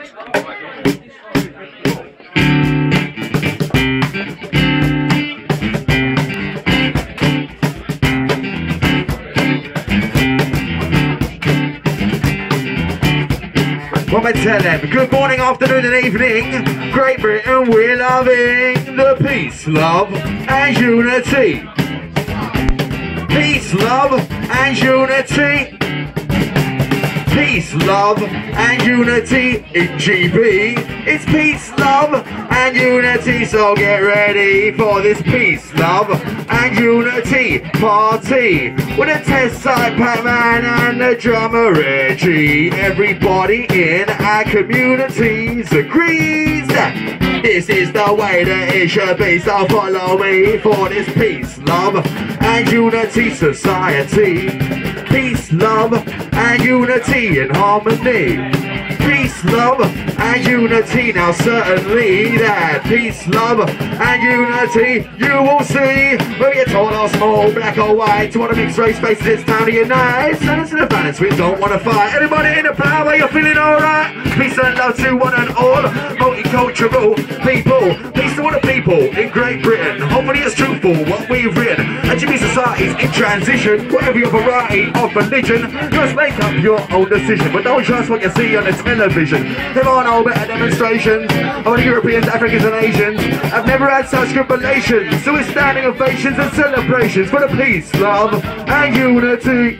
What am I telling? Good morning, afternoon and evening. Great Britain, we're loving the peace, love and unity. Peace, love and unity. Peace, love and unity in GB. It's peace, love and unity, so get ready for this peace, love and unity party with a test side Pac-Man and the drummer Reggie. Everybody in our communities agrees that this is the way that it should be, so follow me for this peace, love and unity society. Peace, love and unity and harmony. Peace, love and unity, now certainly that peace, love and unity you will see. Whether you're tall or small, black or white, you want to mix race faces, it's time to unite. Silence in the balance, we don't want to fight. Everybody in the power, you're feeling alright. Peace and love to one and all. Multicultural people, peace to all the people in Great Britain. Hopefully it's truthful what we've written. LGBT society's in transition. Whatever your variety of religion, just make up your own decision, but don't trust what you see on the television. There are no better demonstrations of the Europeans, Africans and Asians. I've never had such good relations. So we're standing ovations and celebrations for the peace, love and unity.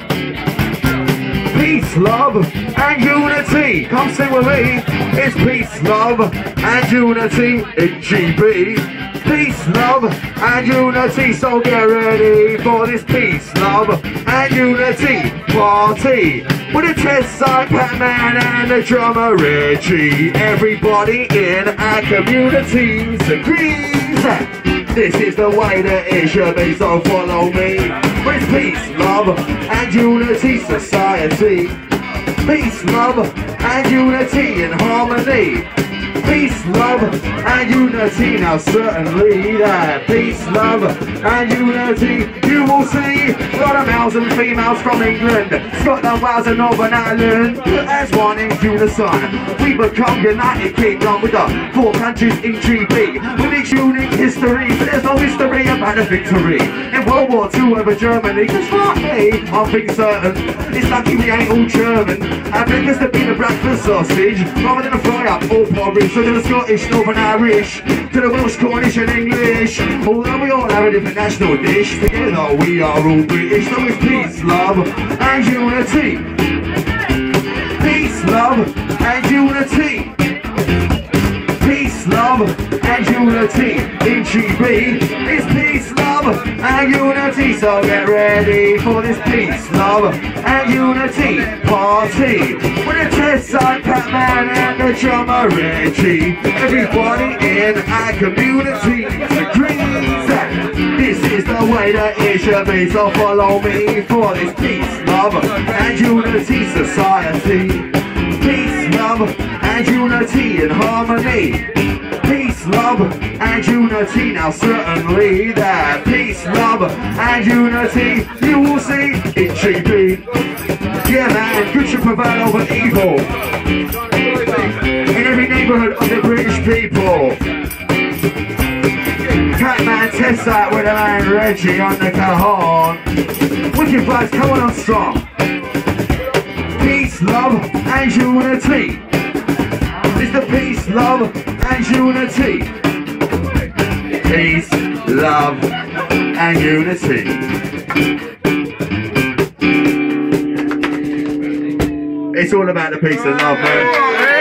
Peace, love and unity. Come sing with me. It's peace, love and unity in GB. Peace, love and unity, so get ready for this peace, love and unity party with a test side Pac-Man and the drummer Reggie. Everybody in our communities agrees that this is the way that it should be, so follow me. With peace, love and unity society. Peace, love and unity and harmony. Peace, love and unity, now certainly that peace, love and unity you will see. A lot of males and females from England, Scotland, Wales and Northern Ireland. As one in unison, we become United Kingdom with the 4 countries in GB. With each unique history, but there's no history about the victory in World War II over Germany. Cause for me, I'm pretty certain it's lucky we ain't all German. I breakfast to be the breakfast sausage rather than a fry up or porridge. So to the Scottish, Northern Irish, to the Welsh, Cornish and English. Although we all have a different national dish, together we are all British. So it's peace, love and unity. Peace, love and unity. Peace, love and unity in GB. It's peace, love and unity, so get ready for this peace, love and unity party with a test side Pac-Man and the drummer Reggie. Everybody in our community agrees that this is the way that it should be, so follow me for this peace, love and unity society. Peace, love and unity and harmony. Peace, love and unity, now certainly that peace, love and unity you will see in GB. Yeah man, good should prevail over evil in every neighbourhood of the British people. Pac-Man test that with a man Reggie on the cajon. Wicked vibes coming on strong. Peace, love and unity. It's the peace, love and unity. Peace, love and unity. It's all about the peace and love, man.